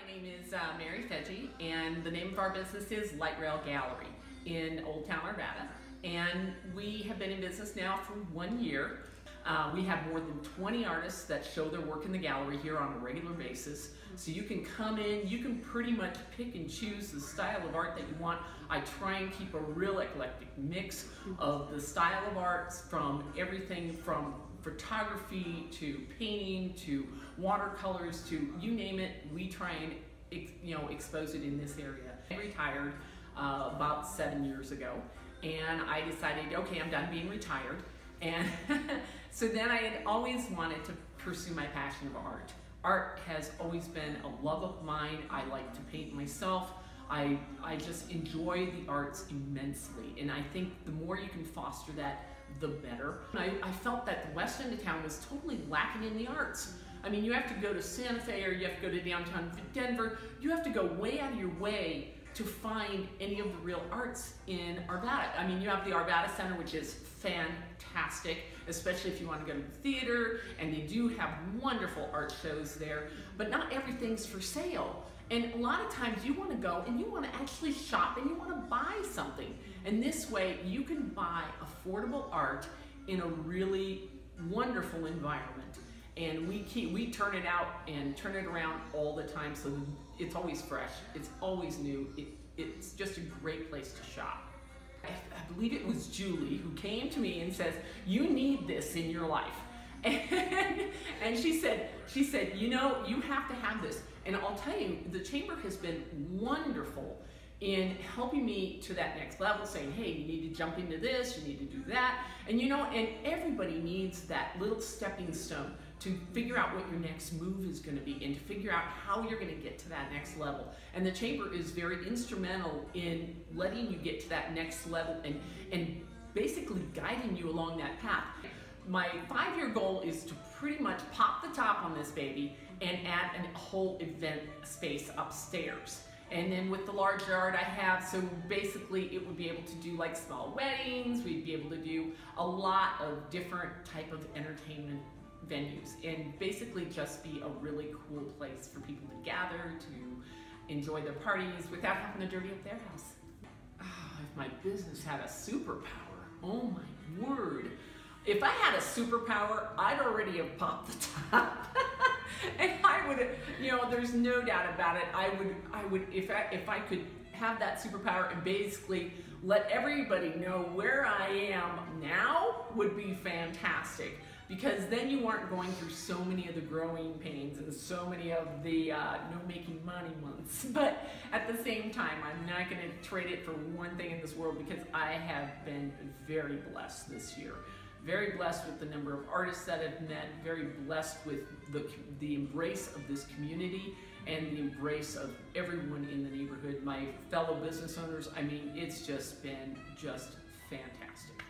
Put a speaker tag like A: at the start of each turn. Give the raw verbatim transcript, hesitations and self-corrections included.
A: name is uh, Mary Fedge, and the name of our business is Light Rail Gallery in Old Town Arvada. And we have been in business now for one year. Uh, we have more than twenty artists that show their work in the gallery here on a regular basis. So you can come in, you can pretty much pick and choose the style of art that you want. I try and keep a real eclectic mix of the style of arts, from everything from photography to painting to watercolors to you name it. We try and you know expose it in this area. I retired uh, about seven years ago, and I decided, okay, I'm done being retired. And so then I had always wanted to pursue my passion of art. Art has always been a love of mine. I like to paint myself. I, I just enjoy the arts immensely. And I think the more you can foster that, the better. I, I felt that the west end of town was totally lacking in the arts. I mean, you have to go to Santa Fe or you have to go to downtown Denver. You have to go way out of your way to find any of the real arts in Arvada. I mean, you have the Arvada Center, which is fantastic, especially if you want to go to the theater, and they do have wonderful art shows there, but not everything's for sale. And a lot of times you want to go and you want to actually shop and you want to buy something. And this way you can buy affordable art in a really wonderful environment. And we keep, we turn it out and turn it around all the time, so it's always fresh, it's always new, it, it's just a great place to shop. I, I believe it was Julie who came to me and says, you need this in your life. And, and she said, she said, you know, you have to have this. And I'll tell you, the Chamber has been wonderful in helping me to that next level, saying, hey, you need to jump into this, you need to do that. And you know, and everybody needs that little stepping stone to figure out what your next move is going to be and to figure out how you're going to get to that next level. And the Chamber is very instrumental in letting you get to that next level and, and basically guiding you along that path. My five-year goal is to pretty much pop the top on this baby and add a whole event space upstairs. And then with the larger art I have, so basically it would be able to do like small weddings, we'd be able to do a lot of different type of entertainment venues, and basically just be a really cool place for people to gather, to enjoy their parties without having to dirty up their house. Oh, if my business had a superpower, oh my word. If I had a superpower, I'd already have popped the top. And I would, you know, there's no doubt about it. I would, I would, if I, if I could have that superpower and basically let everybody know where I am now, would be fantastic. Because then you aren't going through so many of the growing pains and so many of the uh, no making money months. But at the same time, I'm not going to trade it for one thing in this world, because I have been very blessed this year. Very blessed with the number of artists that I've met, very blessed with the, the embrace of this community and the embrace of everyone in the neighborhood, my fellow business owners. I mean, it's just been just fantastic.